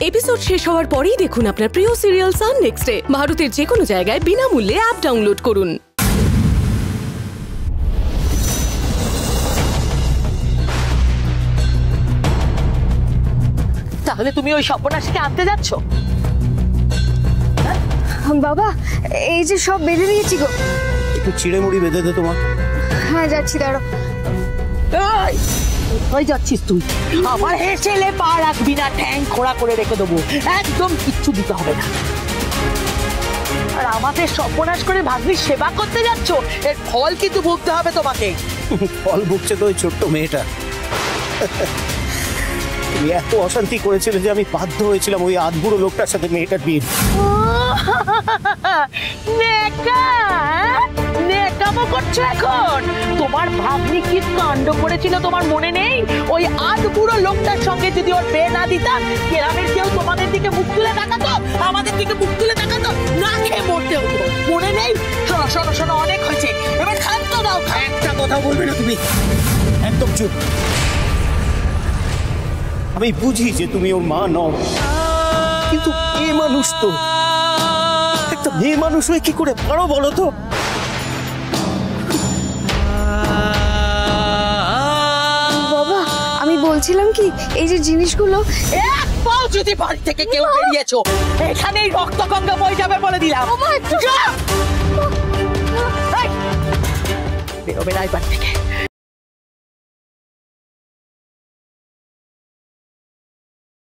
Episode শেষ হওয়ার পরেই দেখুন আপনার প্রিয় সিরিয়াল সান নেক্সটে ভারতের যে কোনো জায়গায় বিনামূল্যে অ্যাপ ডাউনলোড করুন। তাহলে তুমি ওই সর্বনাশকে আনতে যাচ্ছ? বাবা এই যে সব বেঁধে দিয়েছি গো। একটু চিড়ে মুড়ি বেঁধে দে তোমার। হ্যাঁ যাচ্ছি, দাঁড়ো। কোথায় যাচ্ছিস তুই? আমার হেসেলে পা রাখবি না, ঠ্যাং খোড়া করে রেখে দেবো, একদম কিচ্ছু দিতে হবে না। আর আমাদের সর্বনাশ করে ভাগ্নির সেবা করতে যাচ্ছ, এর ফল কিন্তু ভুগতে হবে তোমাকে। ফল ভুগছে তো ওই ছোট্ট মেয়েটা। তুমি এত অশান্তি করেছিলে যে আমি বাধ্য হয়েছিলাম ওই আধবুড়ো লোকটার সাথে মেয়েটার বিয়ে। নেকামো করছো এখন? তোমার ভাগ্নি কি কাণ্ড করেছিল তোমার মনে নেই? ওই আধবুড়ো লোকটার সঙ্গে যদি ওর বিয়ে না দিতাম, গ্রামের কেউ তোমাদের দিকে মুখ তুলে তাকাতো, আমাদের দিকে মুখ তুলে তাকাতো, না খেয়ে মরতে হতো, মনে নেই? শোনো শোনো শোনো, অনেক হয়েছে, এবার খাদ্য দাও। একটা কথা বলবে না তুমি, একদম চুপ। আমি বুঝি যে তুমি ওর মা নও, কিন্তু মেয়ে মানুষ তো, একটা মেয়ে মানুষ হয়ে কি করে পারো বলো তো? বাবা আমি বলছিলাম কি, এই যে জিনিসগুলো, এক পাও যদি বাড়ি থেকে কেউ বেরিয়েছো, এখানেই রক্ত গঙ্গা বয়ে যাবে বলে দিলাম। বেরোবে না এই বাড়ি থেকে।